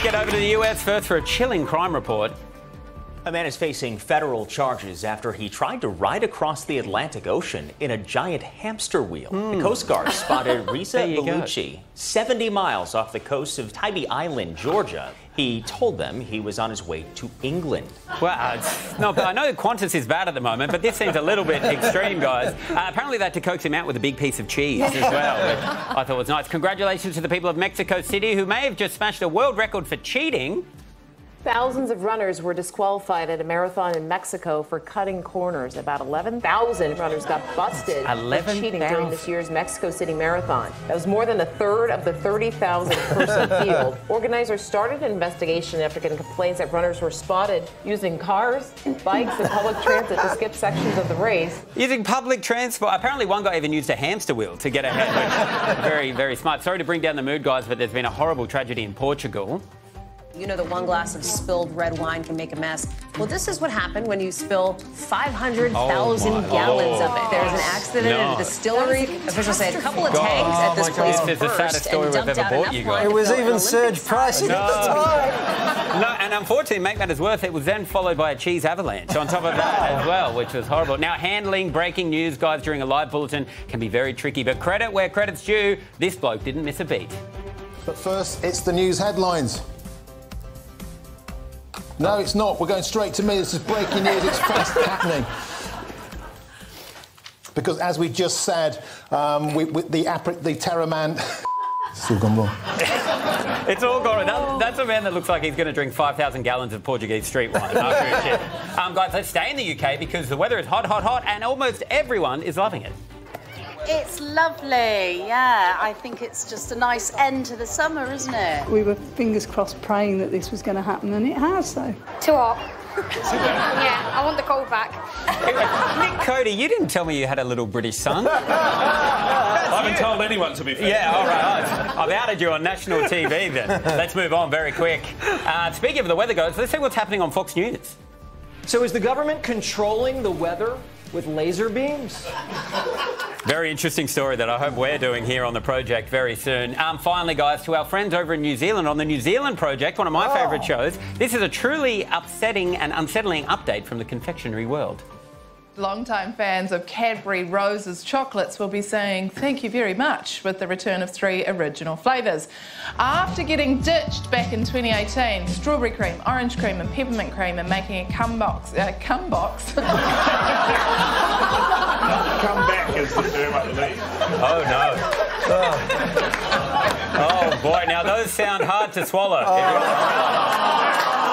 get over to the US first for a chilling crime report. A man is facing federal charges after he tried to ride across the Atlantic Ocean in a giant hamster wheel. The Coast Guard spotted Reza Bellucci 70 miles off the coast of Tybee Island, Georgia. He told them he was on his way to England. Well, I know Qantas is bad at the moment, but this seems a little bit extreme, guys. Apparently they had to coax him out with a big piece of cheese as well, which I thought was nice. Congratulations to the people of Mexico City, who may have just smashed a world record for cheating. Thousands of runners were disqualified at a marathon in Mexico for cutting corners. About 11,000 runners got busted for cheating during this year's Mexico City Marathon. That was more than a third of the 30,000-person field. Organizers started an investigation after getting complaints that runners were spotted using cars, bikes, and public transit to skip sections of the race. Using public transport. Apparently one guy even used a hamster wheel to get ahead. Very, very smart. Sorry to bring down the mood, guys, but there's been a horrible tragedy in Portugal. You know that one glass of spilled red wine can make a mess. Well, this is what happened when you spill 500,000 gallons of it. There's an accident at a distillery. Officials say a couple of tanks at this place This is the saddest story we've ever bought you guys. It was even surge pricing at the time. No, and unfortunately, make matters worse, it was then followed by a cheese avalanche on top of that as well, which was horrible. Now, handling breaking news, guys, during a live bulletin can be very tricky, but credit where credit's due, this bloke didn't miss a beat. But first, it's the news headlines. No, it's not. We're going straight to me. This is breaking news. It's fast happening. Because as we just said, the terror man... It's all gone wrong. It's all gone wrong. That's a man that looks like he's going to drink 5,000 gallons of Portuguese street wine after his shit. Guys, let's stay in the UK because the weather is hot, hot, hot, and almost everyone is loving it. It's lovely, yeah. I think it's just a nice end to the summer, isn't it? We were fingers crossed praying that this was going to happen, and it has, so. Too hot. Yeah, I want the cold back. Nick Cody, you didn't tell me you had a little British son. I haven't told anyone, to be fair. Yeah, all right. I've outed you on national TV then. Let's move on very quick. Speaking of the weather, guys, let's see what's happening on Fox News. So is the government controlling the weather with laser beams? Very interesting story that I hope we're doing here on the project very soon. Finally, guys, to our friends over in New Zealand on the New Zealand Project, one of my favourite shows. This is a truly upsetting and unsettling update from the confectionery world. Longtime fans of Cadbury Rose's chocolates will be saying thank you very much with the return of 3 original flavours. After getting ditched back in 2018, strawberry cream, orange cream and peppermint cream are making a comeback is the term, I believe. Oh, no. Oh, boy. Now, those sound hard to swallow.